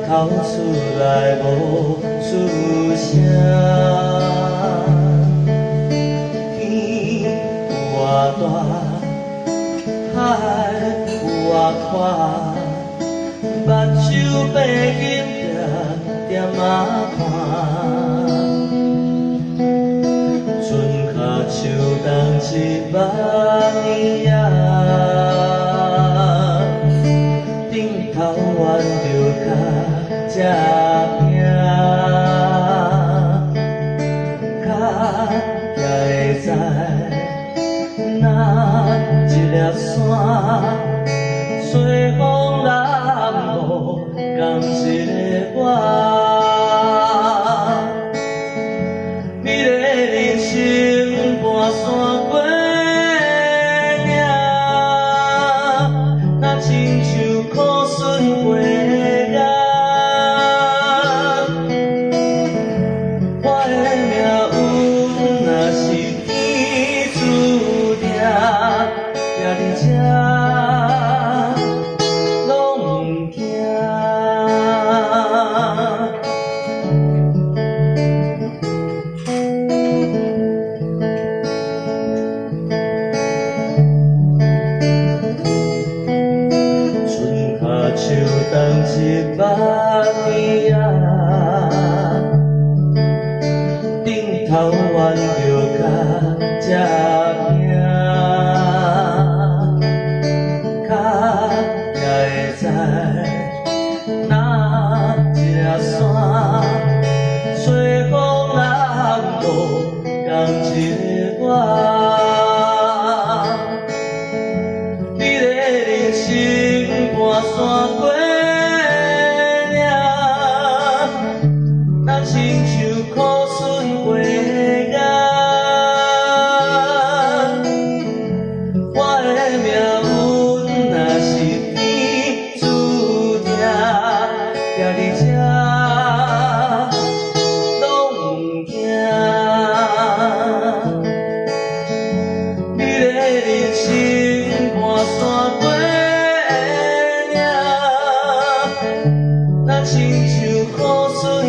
口出来无出声，天有偌大，海有偌宽，目睭闭紧点点啊看，春夏秋冬100年啊，顶头弯着脚才行，脚也会知哪一粒山，吹风南无共一个我。你的人生半山过岭，若亲像苦笋过眼。我的命运若是天注定，徛伫这拢毋惊。春夏秋冬100年啊，顶头弯着脚才行，脚也会知哪一粒山，吹风南无共一个我。你的人生半山过岭，若亲像苦笋过眼。我的命运若是天注定，徛伫这拢毋惊。你的人生半山过岭，若亲像苦笋